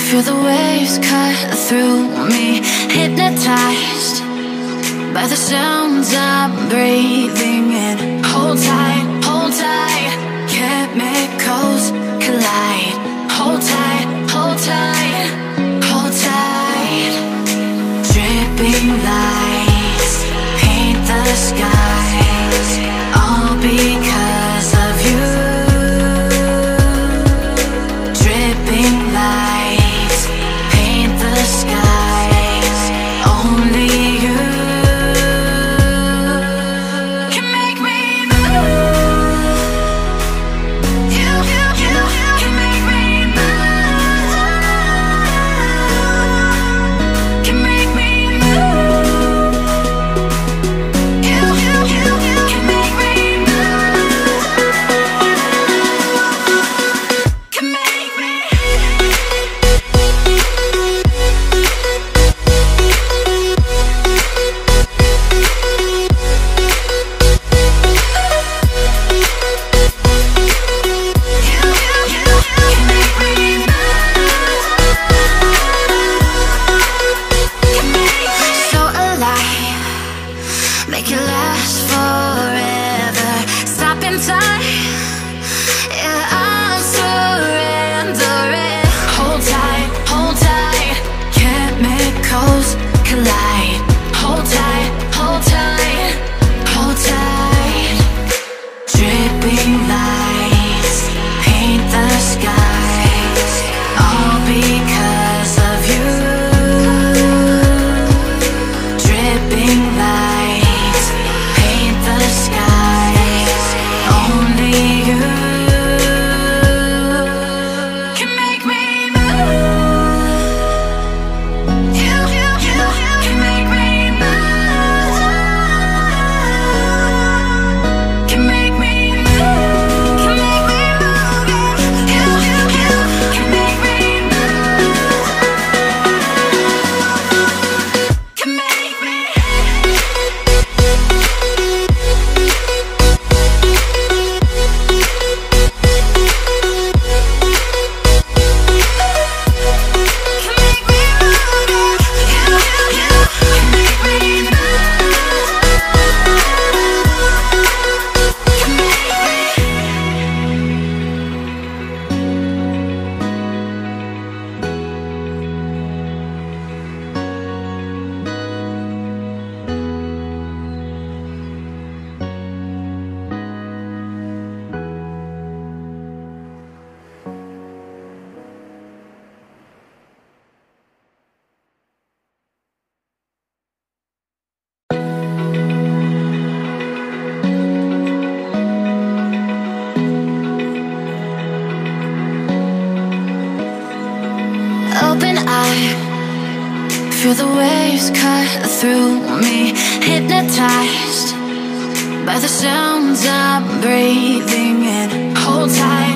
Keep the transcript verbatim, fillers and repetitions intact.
Feel the waves cut through me, hypnotized by the sounds I'm breathing in. Hold tight, hold tight, chemicals collide. Hold tight, hold tight, hold tight. Dripping lights paint the skies, all because of you. Dripping lights paint the skies, only you can make me move. You, you, you can make me move. Can make me move. You, you, you can make me move. Can make me. So alive, make it last forever. Stop in time, yeah, I'm surrendering. Hold tight, hold tight, chemicals collide. Hold tight, hold tight, hold tight. Dripping lights paint the skies, all because of you. Dripping lights paint the skies, only you can make me move. You, you, you can make me move. Can make me move. Can make me move. You, you, you can make me move. Can make me. Open eye, feel the waves cut through me, hypnotized by the sounds I'm breathing in. Hold tight,